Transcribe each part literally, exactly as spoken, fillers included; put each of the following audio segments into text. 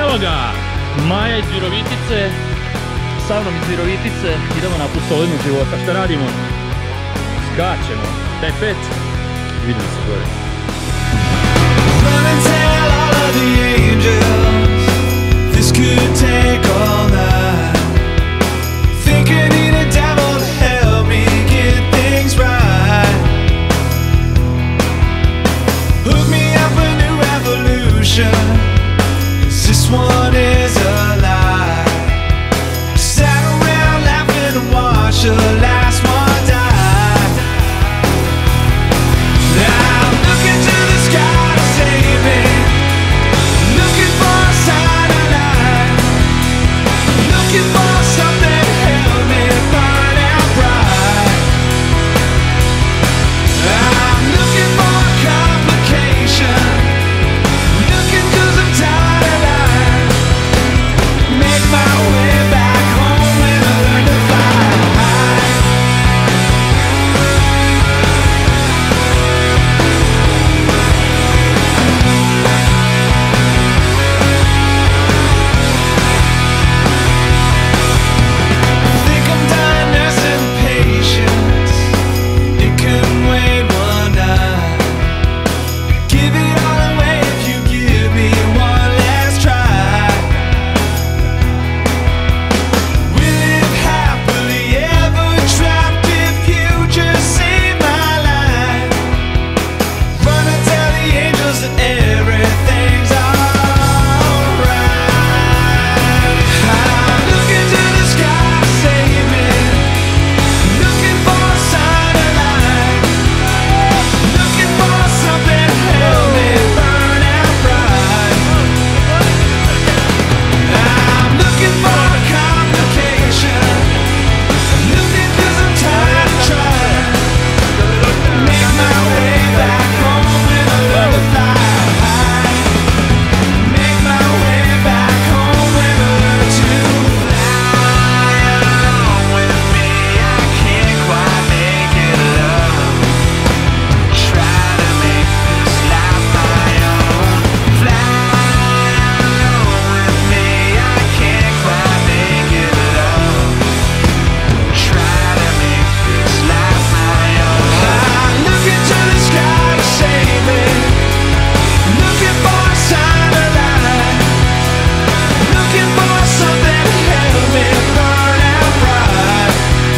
Evo ga! Maja iz Virovitice, sa mnom iz Virovitice, idemo na pustolovinu života. Šta radimo? Skačemo. Daj pet. Vidimo se gore. This one is a lie. Sat around laughing and watched the last one die. I'm looking to the sky to save me, looking for a sign of life, looking for something to help me burn out bright. I'm looking for a complication, looking 'cause I'm tired of life. Make my way back home and learn to fly. Think I'm dying nursing patience. It couldn't wait one night. Give it all away if you give me one last try. We live happily ever trapped if you just save my life. Run and tell the angels that everything's alright. I'm looking to the sky to save me, looking for a sign of life, looking for something to help me burn out bright. I'm looking for a complication, looking 'cause I'm tired of trying. Make my way back home and learn to fly. Make my way back home and learn to fly. With me, I can't quite make it love. Try to make this life my own. Fly with me, I can't quite make it love. Try to make this life my own. I'm looking to the sky to save me, looking for a sign of life, looking for something to help me burn out bright.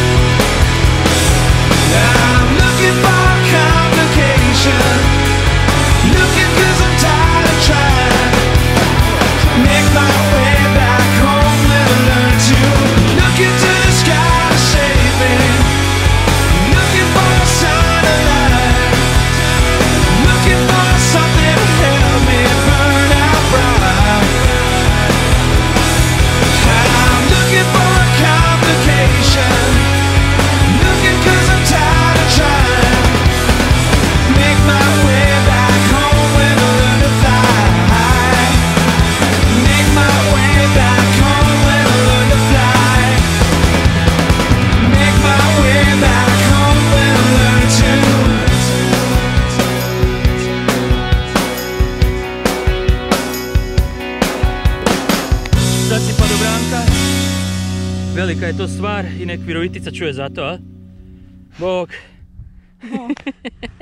I'm looking for a complication, looking 'cause I'm tired of trying. Make my way back home and learn to look into the sky to save me, looking for a sign of life, looking for something to help me burn out bright. I'm looking for a complication, looking 'cause I'm tired of trying. Make my way back home and learn to fly. Make my way back home and learn to fly. Make my way back home and learn to. Sad si padobranka. Velika je to stvar i nek Virovitica čuje za to, a? Bog.